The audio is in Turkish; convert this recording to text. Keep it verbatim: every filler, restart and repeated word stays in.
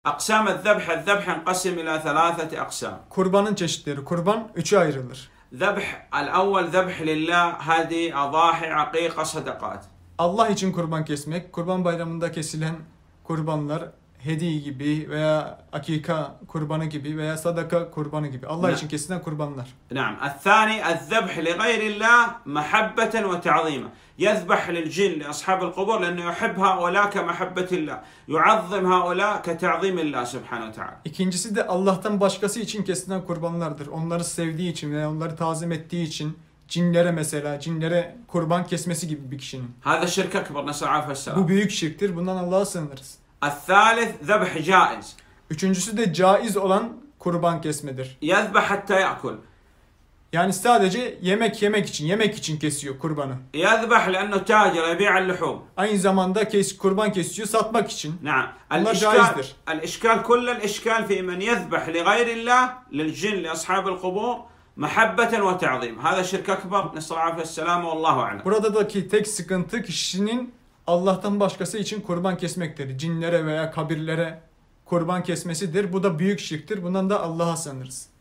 أقسام الذبح الذبح ينقسم إلى ثلاثة أقسام. Kurbanın çeşitleri. Kurban üçe ayrılır. ذبح الأول ذبح لله هذه أضاحي عقيقة صدقات. Allah için kurban kesmek, Kurban Bayramı'nda kesilen kurbanlar hediye gibi veya akika kurbanı gibi veya sadaka kurbanı gibi. Allah için kesilen kurbanlar. نعم. الثاني الذبح لغير الله محبة وتعظيما. يذبح للجن لأصحاب القبور لأنه يحب هؤلاء كمحبة الله. يعظم هؤلاء كتعظيم الله سبحانه وتعالى. İkincisi de Allah'tan başkası için kesilen kurbanlardır. Onları sevdiği için veya onları tazim ettiği için cinlere mesela, cinlere kurban kesmesi gibi bir kişinin. هذا شرك أكبر نسأل العافية والسلام. Bu büyük şirktir. Bundan Allah'a sığınırız. الثالث ذبح جائز. Üçüncüsü de caiz olan kurban kesmedir. يذبح حتى يأكل. Yani sadece yemek yemek için, yemek için kesiyor kurbanı. يذبح لأنه تاجر يبيع اللحوم. Aynı zamanda kes, kurban kesiyor satmak için. نعم. Allah الإشكال caizdir. الإشكال كل الإشكال في من يذبح لغير الله للجن لأصحاب القبور محبة وتعظيم. هذا شرك أكبر نسأل العافية والسلامة والله أعلم. Buradaki tek sıkıntı kişinin Allah'tan başkası için kurban kesmektir. Cinlere veya kabirlere kurban kesmesidir. Bu da büyük şirktir. Bundan da Allah'a sığınırız.